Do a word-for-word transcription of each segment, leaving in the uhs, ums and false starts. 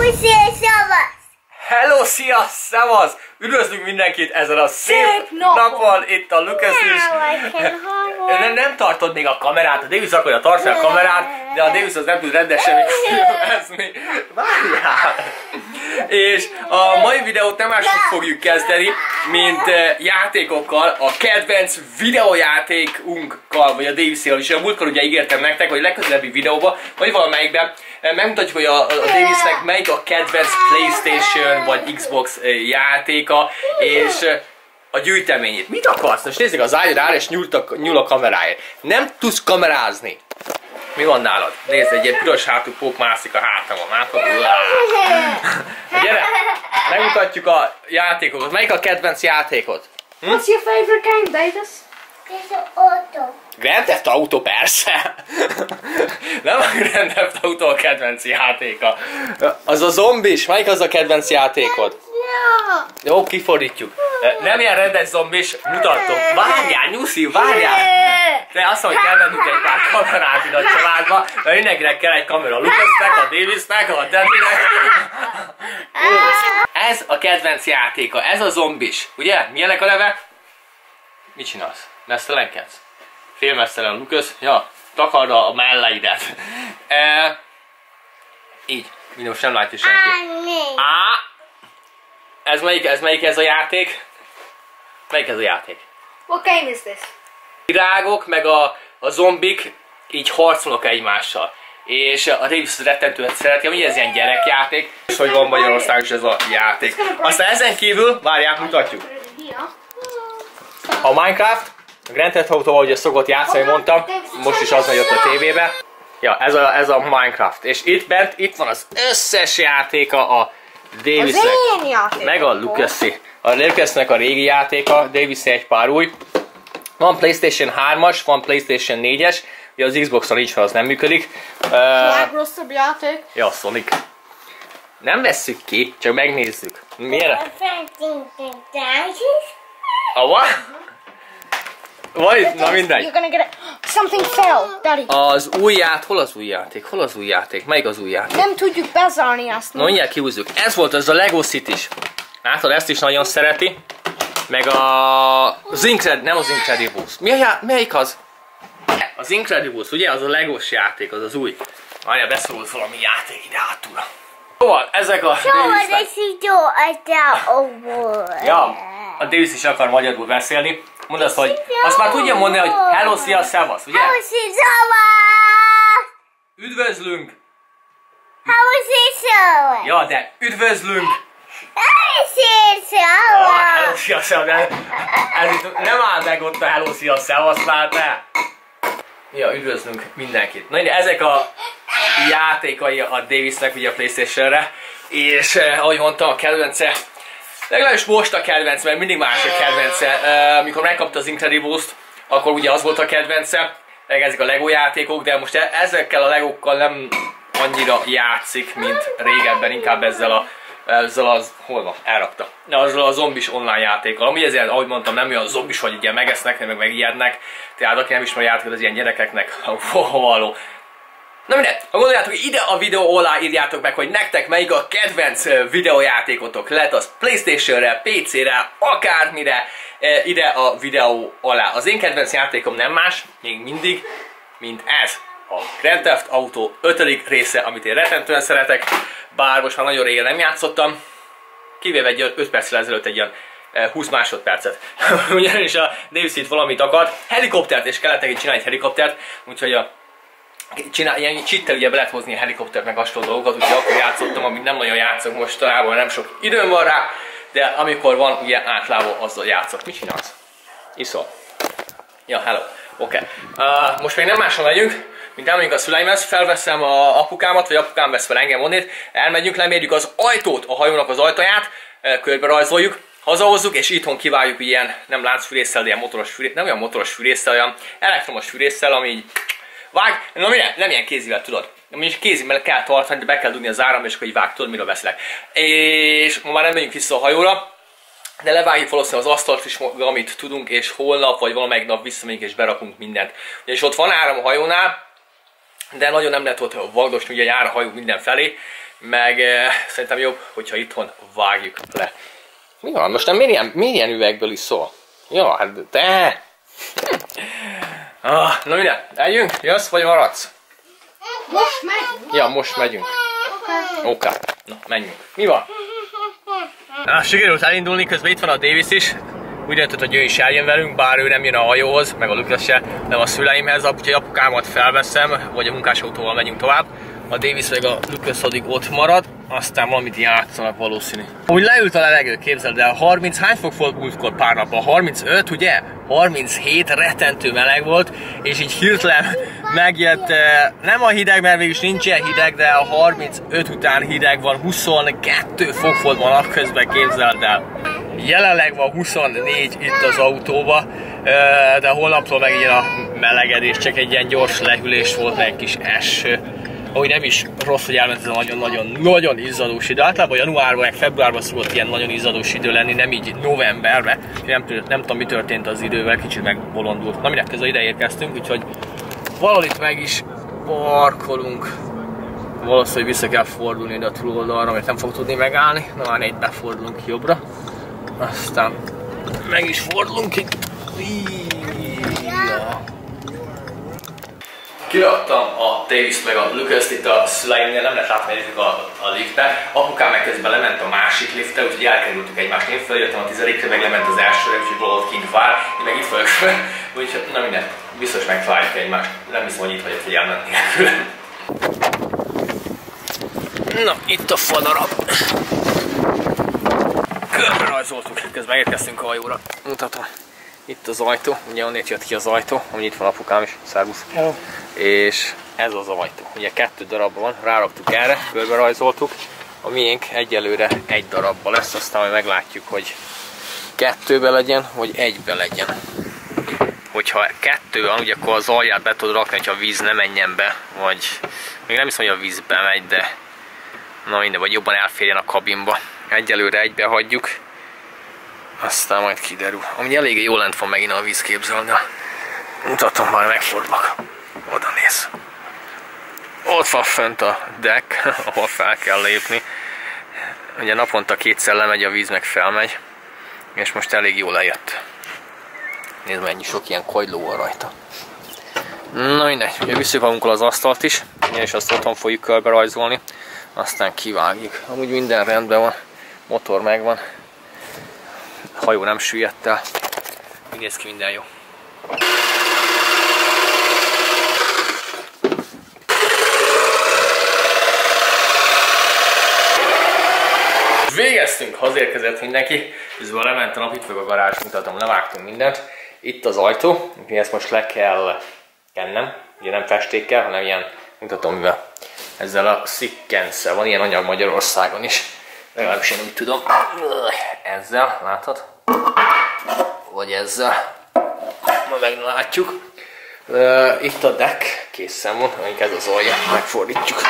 Hello, szia, szevasz! Üdvözlünk mindenkit ezen a szép, szép napon. napon! Itt a Lucas is. Nem, nem tartod még a kamerát, a Davis akarja tartani a kamerát, de a Davis az nem tud rendesen mi. Várjál! És a mai videót nem máshogy fogjuk kezdeni, mint játékokkal, a kedvenc videójátékunkkal, vagy a Davis-ével is. A múltkor ugye ígértem nektek, hogy legközelebbi videóban, vagy valamelyikben megmutatjuk, hogy a, a Davisnek melyik a kedvenc PlayStation vagy Xbox játéka, és a gyűjteményét. Mit akarsz? Most nézzük az ágyra és nyúl a, nyúl a kameráért. Nem tudsz kamerázni. Mi van nálad? Nézd, egy ilyen piros hátú pók mászik a hátamon. Látod? Gyere! Megmutatjuk a játékokat. Melyik a kedvenc játékod? Hm? What's your favorite game, Davis? Auto. Grand Theft Auto, persze! Nem a Grand Theft Auto a kedvenc játéka. Az a zombis. Melyik az a kedvenc játékod? Jó, kifordítjuk. Nem ilyen rendes zombis, mutatom. Várjál, Nyuszi, várjál! De azt mondom, hogy kell vennünk egy pár kamerát ide a családba, mert mindenkinek kell egy kamera. A Lucasnek, a Davisnek, a Daddynek. Ez a kedvenc játéka, ez a zombis. Ugye? Milyenek a neve? Mit csinálsz? Mesztelenkedsz? Félmesztelen Lucas. Ja, takard a melleidet. E, így. Minden most nem látja senki. Á! Ez melyik, ez melyik ez a játék? Melyik ez a játék? What game is this? Virágok meg a, a zombik így harcolnak egymással. És a Davis rettentően szereti, ami ez ilyen gyerekjáték. És hogy van Magyarországon is ez a játék. Aztán ezen kívül, várják, mutatjuk. A Minecraft, a Grand Theft Auto, ahogy ezt szokott játszani, mondtam, most is az van jött a tévébe. Ja, ez a, ez a Minecraft. És itt bent, itt van az összes játéka a Davisnek, meg a Lucas-i. A Lucasnek a régi játéka, Davis egy pár új. Van PlayStation hármas, van PlayStation négyes, ugye az Xbox-on nincs, az nem működik. Uh, Legrosszabb játék. Ja, Sonic. Nem vesszük ki, csak megnézzük. Miért? A what? Vagy? Na mindegy. You're gonna get it. Something fell, Daddy. Az új játék, hol az új játék? Hol az új játék? Melyik az új játék? Nem tudjuk bezárni azt. Na mindjárt kihúzzuk. Ez volt az a Lego City-s. Látod, ezt is nagyon szereti. Meg a... az Incred... nem az Incredibles. Mi a já... melyik az? Az Incredibles, ugye? Az a Legos játék, az az új. Várjál, beszorult valami játék ide hátul. Szóval, ezek a Davisnek... Ja, a Davis is akar magyarul beszélni. Mondd azt, hogy azt már tudja mondani, hogy hello, szia, szevasz, ugye? Hello, szia, szevasz! Üdvözlünk! Hello, szia, szevasz! Ja, de üdvözlünk! Hello, szia, szevasz! Hello, szia, szevasz! Ez itt nem áll meg ott a hello, szia, szevasz, lát-e? Ja, üdvözlünk mindenkit. Na, ezek a játékai a Davisnek, ugye a PlayStation-re, és eh, ahogy mondtam, a kedvence, legalábbis most a kedvence, mert mindig más a kedvence. Uh, mikor megkapta az Incredibles-t, akkor ugye az volt a kedvence, ezek a Lego játékok, de most ezekkel a Legókkal nem annyira játszik, mint régebben, inkább ezzel a, ezzel az, hol van, elrakta, azzal a zombis online játékkal, ami ezért, ahogy mondtam, nem olyan zombis, hogy ugye megesznek, meg megijednek, tehát aki nem ismer a játékot, az ilyen gyerekeknek való. Na mindegy, ha gondoljátok, hogy ide a videó alá írjátok meg, hogy nektek melyik a kedvenc videójátékotok, lehet az PlayStation-re, pé cére, akármire, ide a videó alá. Az én kedvenc játékom nem más, még mindig, mint ez. A Grand Theft Auto ötödik része, amit én rettentően szeretek, bár most már nagyon régen nem játszottam, kivéve egy öt perccel ezelőtt egy ilyen húsz másodpercet. Ugyanis a Davis itt valamit akart, helikoptert, és kellett neki csinálni egy helikoptert, úgyhogy a csinál, ilyen csittel ugye be lehet hozni a helikoptert meg hasonló dolgokat, úgyhogy akkor játszottam, amit nem nagyon játszok mostanában, nem sok időm van rá, de amikor van, ugye általában azzal játszok. Mit csinálsz? Iszol? Ja, hello. Oké. Okay. Uh, most még nem máson megyünk, mint elmegyünk a szüleimhez, felveszem a apukámat, vagy apukám vesz fel engem onnét, elmegyünk, lemérjük az ajtót, a hajónak az ajtaját, körbe rajzoljuk, hazahozzuk, és itthon kiváljuk ilyen, nem láncfűrésszel, de ilyen motoros fűrésszel, nem olyan motoros fűrésszel, olyan elektromos fűrésszel, ami így vág, na mire? Nem ilyen kézivel, tudod. Mondjuk kézivel kell tartani, de be kell dugni az áram, és akkor így vág, tudod, miről beszélek. És ma már nem megyünk vissza a hajóra, de levágjuk valószínűleg az asztalt is, amit tudunk, és holnap, vagy valamelyik nap visszamegyünk, és berakunk mindent. És ott van áram a hajónál, de nagyon nem lehet ott vagdosni, ugye jár a hajó mindenfelé, meg eh, szerintem jobb, hogyha itthon vágjuk le. Mi van? Most nem miért ilyen, miért ilyen üvegből is szól? Ja, hát de... Ah, na minden, eljünk? Jössz vagy maradsz? Most megyünk. Ja, most megyünk. Oké. Okay. Na, menjünk. Mi van? Na, sikerült elindulni, közben itt van a Davis is. Úgy döntött, hogy ő is eljön velünk, bár ő nem jön a hajóhoz, meg a Lucas se, nem a szüleimhez, úgyhogy apukámat felveszem, vagy a munkásautóval megyünk tovább. A Davis meg a Lucas addig ott marad, aztán valamit játszanak valószínű. Úgy leült a levegő, képzeld el, harminc hány fok volt múltkor pár napban? harmincöt, ugye? harminchét, rettentő meleg volt, és így hirtelen megjött, nem a hideg, mert végülis nincs ilyen hideg, de a harmincöt után hideg van, huszonkettő fok volt ma napközben, képzeld el. Jelenleg van huszonnégy itt az autóba, de holnaptól megjön a melegedés, csak egy ilyen gyors lehűlés volt, meg egy kis eső. Ahogy nem is rossz, hogy elment ez a nagyon-nagyon-nagyon izzadós idő. Általában januárban, meg februárban szokott ilyen nagyon izzadós idő lenni, nem így novemberben. Nem, nem tudom, mi történt az idővel, kicsit megbolondult. Na mindjárt közben ide érkeztünk, úgyhogy valahol itt meg is parkolunk. Valószínűleg vissza kell fordulni ide a túloldalra, mert nem fog tudni megállni. Na már itt befordulunk jobbra. Aztán meg is fordulunk itt. Kiraktam a Davis meg a Lucas-t itt a szüleimnél, nem lehet látni a, a liftbe. Apukám meg közben lement a másik liftre, úgyhogy elkerültük egymást. Én feljöttem a tizedikre, meg lement az elsőre, úgyhogy valahol kint vár. Én meg itt vagyok föl, úgyhogy na minden, biztos megtaláljuk egymást. Nem hiszem, hogy itt vagyok, hogy elmenni nélkül. Na, itt a fadarab. Körbe rajzoltuk, közben megérkeztünk a hajóra. Mutatom. Itt az ajtó, ugye onnét jött ki az ajtó, ami itt van apukám is, szervusz. Hello. És ez az ajtó, ugye kettő darabban van, ráraktuk erre, körbe rajzoltuk. A miénk egyelőre egy darabban lesz, aztán majd meglátjuk, hogy kettőbe legyen, vagy egybe legyen. Hogyha kettő van, ugye akkor az alját be tudod rakni, hogyha a víz ne menjen be, vagy még nem hiszem, hogy a víz bemegy, de na minden, vagy jobban elférjen a kabinba. Egyelőre egybe hagyjuk. Aztán majd kiderül. Ami eléggé jól lent van megint a víz, képzelni. Mutatom, már megfordulok. Oda néz. Ott van fönt a deck, ahol fel kell lépni. Ugye naponta kétszer lemegy a víz, meg felmegy. És most elég jól lejött. Nézd, mennyi sok ilyen kagyló van rajta. Na mindegy, ugye visszük magunkkal az asztalt is, és azt otthon fogjuk körbe rajzolni. Aztán kivágjuk. Amúgy minden rendben van. Motor megvan. Hajó nem süllyedt el. Így néz ki, minden jó. Végeztünk, hazérkezett mindenki. Közben lement a nap, itt vagyok a garázs, mutatom, levágtunk mindent. Itt az ajtó, ezt most le kell kennem. Ugye nem festékkel, hanem ilyen, mutatom mivel. Ezzel a szikkenszel, van ilyen anyag Magyarországon is. Legalábbis én úgy tudom. Ezzel, látod? Vagy ezzel. Ma meglátjuk. Uh, itt a deck, készen van, amink ez az alja, megfordítjuk.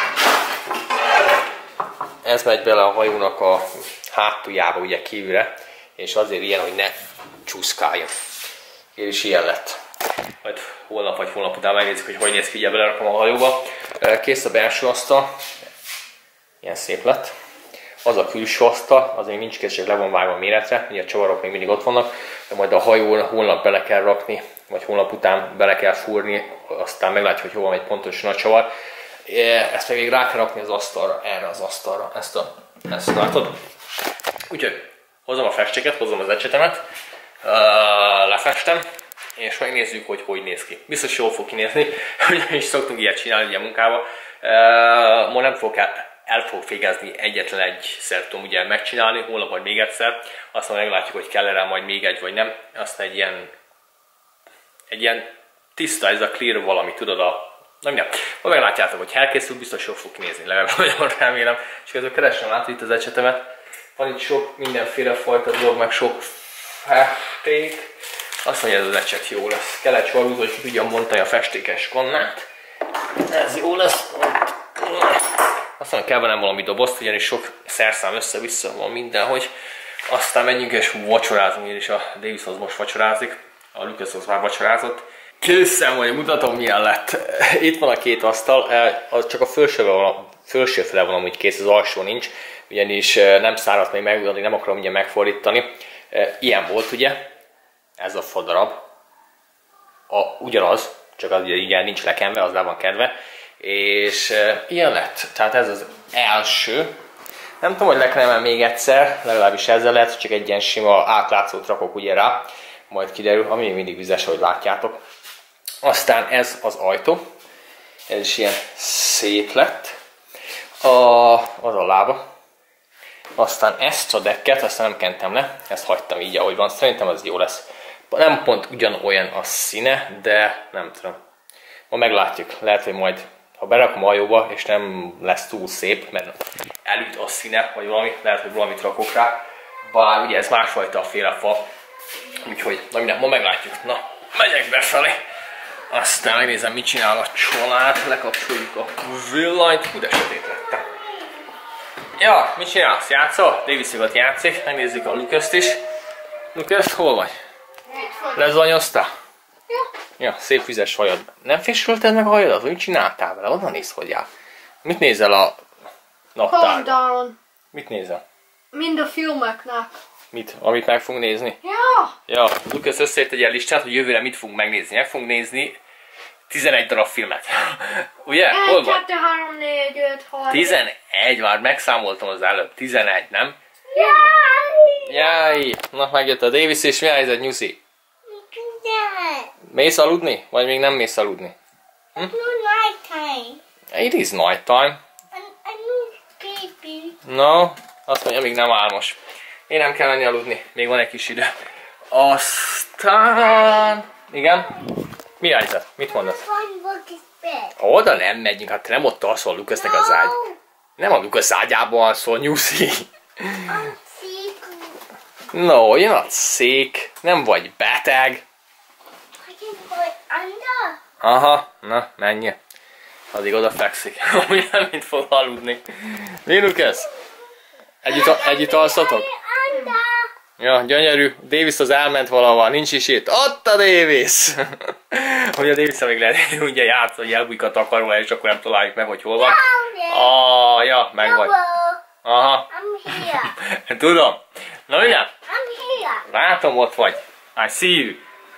Ez megy bele a hajónak a hátuljába, ugye kívülre, és azért ilyen, hogy ne csúszkáljon. És ilyen lett. Majd holnap vagy holnap után megnézzük, hogy hogy néz ki, ugye belerakom a hajóba. Kész a belső asztal. Ilyen szép lett. Az a külső asztal, az még nincs kész, csak le van vágva a méretre, ugye a csavarok még mindig ott vannak, de majd a hajón holnap bele kell rakni, vagy holnap után bele kell fúrni, aztán meglátjuk, hogy hova megy pontosan a csavar. Ezt még rá kell rakni az asztalra, erre az asztalra, ezt, a, ezt látod? Úgyhogy hozom a festéket, hozom az ecsetemet, lefestem, és megnézzük, hogy hogy néz ki. Biztos jól fog kinézni, ugyanis szoktunk ilyet csinálni ugye a munkába. Ma nem fogok el, el fogok végezni egyetlen egyszer, tudom ugye megcsinálni, holnap majd még egyszer, aztán meglátjuk, hogy kell erre majd még egy vagy nem. Aztán egy ilyen, egy ilyen tiszta, ez a clear valami, tudod, a nem minden. Ha meglátjátok, hogy elkészül, biztos jól fog kinézni, legalább nagyon remélem. És közben keresem, látod itt az ecsetemet. Van itt sok mindenféle fajta dolog, meg sok festék. Azt mondja, ez az ecset jó lesz. Kell egy sorúzó, hogy ki tudjam bontani a festékes kannát. Ez jó lesz. Aztán kell bennem valami dobozt, ugyanis sok szerszám össze-vissza van mindenhogy. Aztán menjünk és vacsorázunk, és a Davishoz most vacsorázik. A Lucashoz már vacsorázott. Készen vagy, mutatom milyen lett. Itt van a két asztal, az csak a felső van, felső fele van amúgy kész, az alsó nincs, ugyanis nem száradt még meg, addig nem akarom ugye megfordítani. Ilyen volt ugye, ez a fadarab, a, ugyanaz, csak az ugye ilyen nincs lekenve, az le van kedve, és ilyen lett, tehát ez az első. Nem tudom, hogy lekenem még egyszer, legalábbis ezzel lehet, csak egy ilyen sima átlátszót rakok ugye rá, majd kiderül, ami mindig vizes, ahogy látjátok. Aztán ez az ajtó, ez is ilyen szép lett, a, az a lába. Aztán ezt a dekket, azt nem kentem le, ezt hagytam így, ahogy van, szerintem az jó lesz. Nem pont ugyanolyan a színe, de nem tudom. Ma meglátjuk, lehet, hogy majd, ha berakom a hajóba, és nem lesz túl szép, mert elüt a színe, vagy valami, lehet, hogy valamit rakok rá. Bár ugye ez másfajta a féle fa, úgyhogy na minden, ma meglátjuk. Na, megyek befelé. Aztán megnézem, mit csinál a család, lekapcsoljuk a villanyt. Hú, de sötét lettem. Ja, mit csinálsz? Játszol? Davis-igat játszik, megnézzük a Lucas-t is. Lucas, hol vagy? Lezanyoztál? Ja. Ja, szép vizes hajad. Nem fésülted meg a hajadat? Mit csináltál vele? Onnan néz, hogy jár. Mit nézel a Calm naptárban? down. Mit nézel? Mind a filmeknek. Mit? Amit meg fogunk nézni? Ja. Ja, Lucas összeért egy ilyen listát, hogy jövőre mit fogunk megnézni. Meg fogunk nézni tizenegy darab filmet. Ugye? Hol egy, van? kettő, három, négy, öt, hat. tizenegy, már megszámoltam az előbb. tizenegy, nem? Jaj! Na, megjött a Davis, és mi a helyzet, Nyuszi? Mész aludni? Vagy még nem mész aludni? Hm? Nighttime. It is night time. I'm sleepy. No, azt mondja, még nem álmos. Én nem kell menni aludni, még van egy kis idő. Aztán... Igen? Mi a helyzet? Mit mondasz? One book is bed. Oda nem megyünk, hát te nem ott alszol Lucasnek az ágy. Nem a Lucas ágyában alszol, Nyuszi. I'm sick. No, you're not sick. Nem vagy beteg. I can put under. Aha, na, menj. Addig oda fekszik. Úgy nem, mint fog aludni. Mi, Lucas? Együtt, együtt alszatok? Under. Ja, gyönyörű. Davis az elment valahol, nincs is itt. Ott a Davis! Hogy a Davis még lehet, hogy ugye játsz, hogy elbújik a takaróra, és akkor nem találjuk meg, hogy hol van. Ah, ja, meg vagy. Aha. I'm here. Tudom. Na minden? I'm here. Látom, ott vagy. I see you.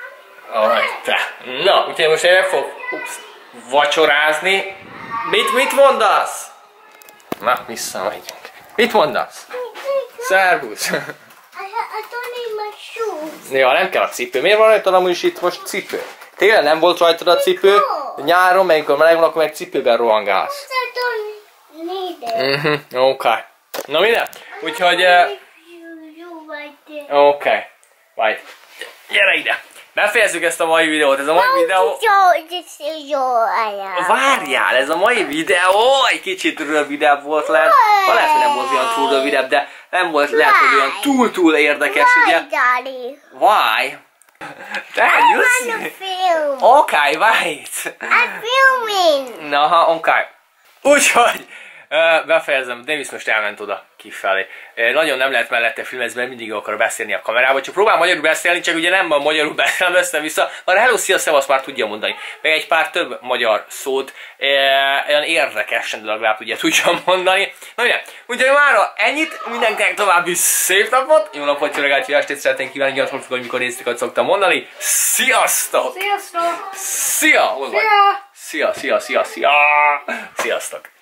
Aj, te. Na, úgyhogy most én meg fog ups, vacsorázni. Mit, mit mondasz? Na, visszamegyünk. Mit mondasz? Szervusz. I, I don't need my shoes. Ja, nem kell a cipő. Miért van rajtad amúgy is itt most cipő? Tényleg nem volt rajtad a cipő? Nyáron, mert amikor meleg van, akkor meg cipőben rohangálsz. I don't need it. Mhm, oké. Okay. Na minden? Úgyhogy... Uh, You, you right there. oké. Okay. Várj. Gyere ide. Befejezzük ezt a mai videót. Ez a mai videó... Jó, this is jó anyám. Várjál, ez a mai videó egy kicsit rövidebb volt lehet. Ha lehet, hogy nem volt olyan túl rövidebb, de nem volt lehet, hogy olyan túl-túl érdekes, ugye? Why, Daddy? Why? Te, I want Nyuszi. to film. Oké, okay, wait. I'm filming. Na, ha, oké. Okay. Úgyhogy uh, befejezem, Davis most elment oda kifelé. Uh, nagyon nem lehet mellette filmezni, mert mindig akar beszélni a kamerába, csak próbál magyarul beszélni, csak ugye nem a magyarul beszélni össze-vissza, hanem hello, szia, szevasz már tudja mondani. Meg egy pár több magyar szót, uh, olyan érdekesen, de legalább ugye tudja mondani. Na ugye, úgyhogy mára ennyit, mindenkinek további szép napot, jó napot, jó reggelt, jó estét szeretnénk kívánni, nyugodtan, hogy mikor néztek, hogy szoktam mondani. Sziasztok! Sziasztok! Szia! Hol vagy? Szia! Szia, szia, szia, szia! Sziasztok!